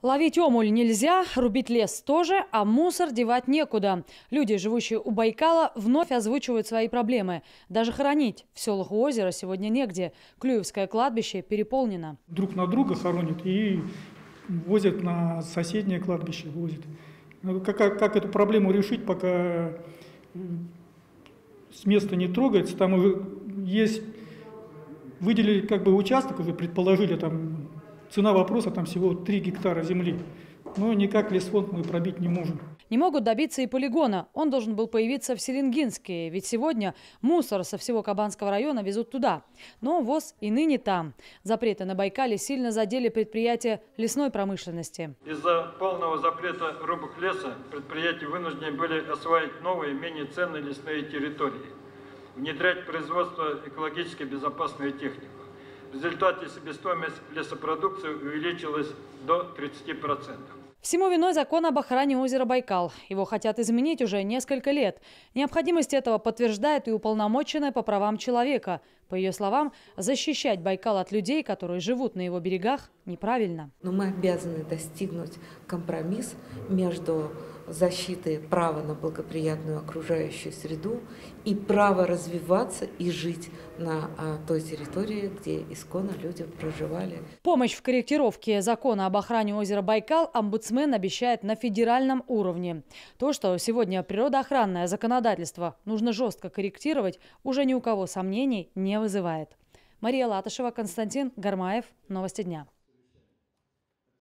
Ловить омуль нельзя, рубить лес тоже, а мусор девать некуда. Люди, живущие у Байкала, вновь озвучивают свои проблемы. Даже хоронить в селах у озера сегодня негде. Клюевское кладбище переполнено. Друг на друга хоронят и возят на соседнее кладбище. Возят. Как эту проблему решить, пока с места не трогается? Там уже есть, выделили участок, уже предположили, там цена вопроса там всего 3 гектара земли. Но никак лесфонд мы пробить не можем. Не могут добиться и полигона. Он должен был появиться в Селенгинске, ведь сегодня мусор со всего Кабанского района везут туда. Но ВОЗ и ныне там. Запреты на Байкале сильно задели предприятия лесной промышленности. Из-за полного запрета рубок леса предприятия вынуждены были осваивать новые, менее ценные лесные территории, внедрять в производство экологически безопасную технику. В результате себестоимость лесопродукции увеличилась до 30%. Всему виной закон об охране озера Байкал. Его хотят изменить уже несколько лет. Необходимость этого подтверждает и уполномоченная по правам человека. По ее словам, защищать Байкал от людей, которые живут на его берегах, неправильно. Но мы обязаны достигнуть компромисс между защитой права на благоприятную окружающую среду и право развиваться и жить на той территории, где исконно люди проживали. Помощь в корректировке закона об охране озера Байкал омбудсмен обещает на федеральном уровне. То, что сегодня природоохранное законодательство нужно жестко корректировать, уже ни у кого сомнений не вызывает. Мария Латышева, Константин Гармаев. Новости дня.